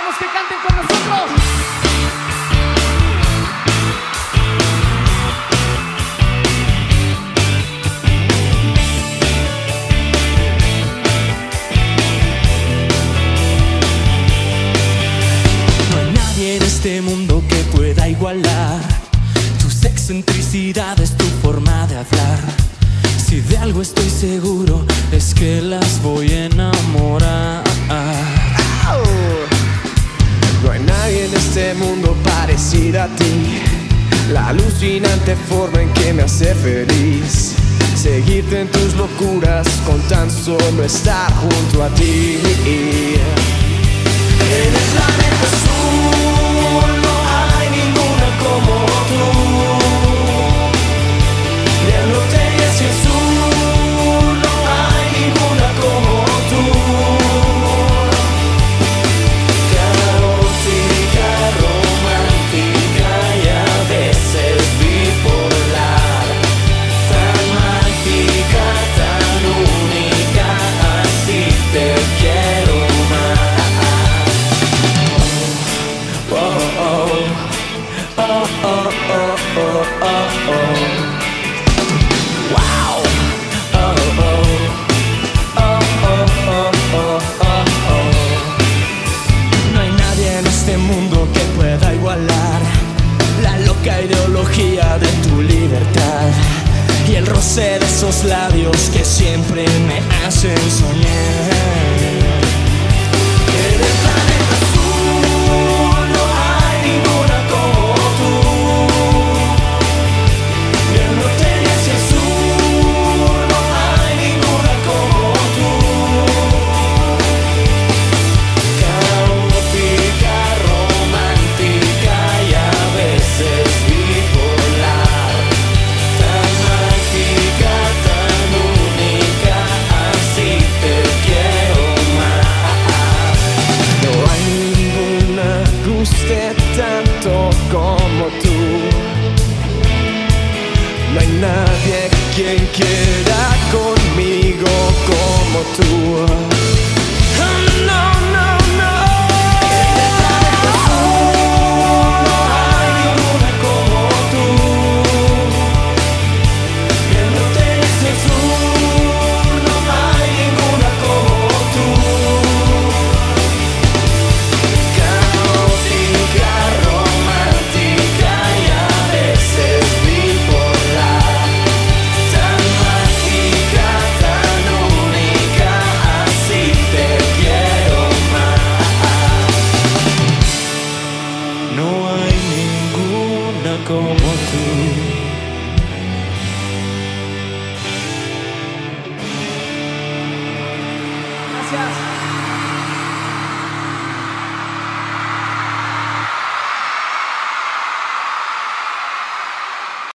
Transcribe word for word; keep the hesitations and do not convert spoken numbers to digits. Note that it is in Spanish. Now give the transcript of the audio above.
Queremos que canten con nosotros. No hay nadie en este mundo que pueda igualar tus excentricidades, tu forma de hablar. Si de algo estoy seguro es que las voy a enamorar. No hay nadie en este mundo parecida a ti. La alucinante forma en que me hace feliz seguirte en tus locuras con tan solo estar junto a ti. En el planeta azul no hay ninguna como tú. De al norte y hacia el sur no hay ninguna como tú. Caótica, romántica y a veces bipolar. Tan mágica, tan única, así te quiero más. Oh, oh, oh, oh, oh, oh, oh, oh. Wow. Oh, oh, oh, oh, oh, oh, oh, oh. No hay nadie en este mundo que pueda igualar la loca ideología de tu libertad y el roce de esos labios que siempre me hacen soñar. En el planeta azul no hay ninguna como tú. De al norte y hacia el sur no hay ninguna como tú. Caótica, romántica y a veces bipolar. Tan mágica, tan única, así te quiero más. No hay ninguna que guste tanto como tú. No hay nadie quien quiera conmigo como tú. Oh, no, no, no. En el planeta azul no hay ninguna como tú. De al norte y hacia el sur no hay ninguna como tú. Caótica, romántica y a veces bipolar. Tan mágica, tan única, así te quiero más. No hay ninguna como tú.